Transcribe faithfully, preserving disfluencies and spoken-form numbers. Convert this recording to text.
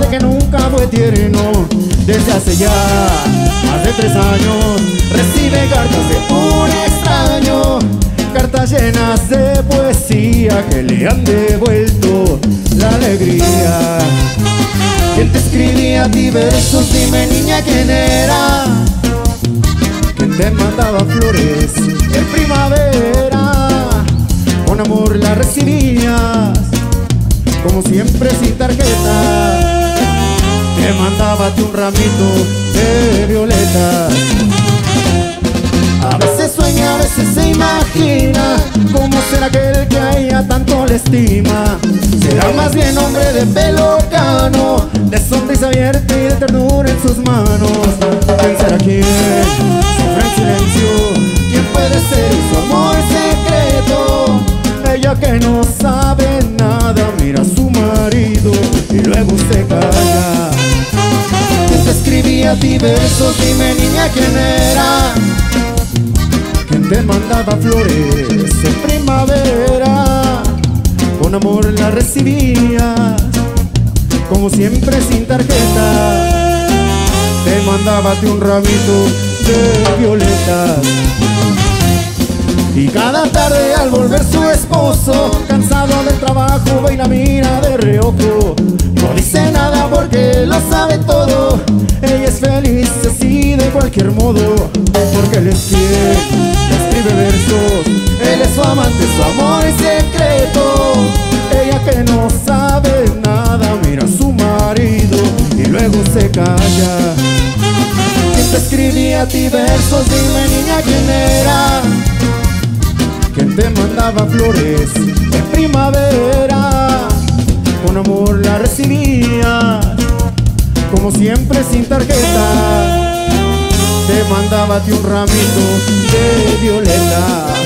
que nunca fue tierno. Desde hace ya más de tres años recibe cartas de un extraño, cartas llenas de poesía que le han devuelto la alegría. ¿Quién te escribía a ti versos? Dime, niña, ¿quién era? ¿Quién te mandaba flores en primavera? Con amor la recibías, como siempre sin tarjeta. Te mandaba a ti un ramito de violetas. A veces sueña, a veces se imagina cómo será aquel que a ella tanto le estima. Será más bien hombre de pelo cano, de sonrisa abierta y de ternura en sus manos. ¿Quién será quién? Sufre en silencio. ¿Quién puede ser su amor secreto? Ella que no sabe nada mira a su marido y luego se calla. ¿Quién te escribía a ti versos? Dime, niña, ¿quién era? ¿Quién te mandaba flores en primavera? Con amor la recibías, como siempre sin tarjeta. Te mandaba a ti un ramito de violetas. Y cada tarde al volver su esposo, cansado del trabajo, va y la mira de reojo. No dice nada porque lo sabe todo. Ella es feliz así de cualquier modo, porque él es quien le escribe versos. Él es su amante, su amor es secreto. Ella que no sabe nada mira a su marido y luego se calla. ¿Quién te escribía a ti versos? Dime, niña, ¿quién era? ¿Quién te mandaba flores en primavera? Con amor la recibías, como siempre sin tarjeta. Te mandaba a ti un ramito de violeta.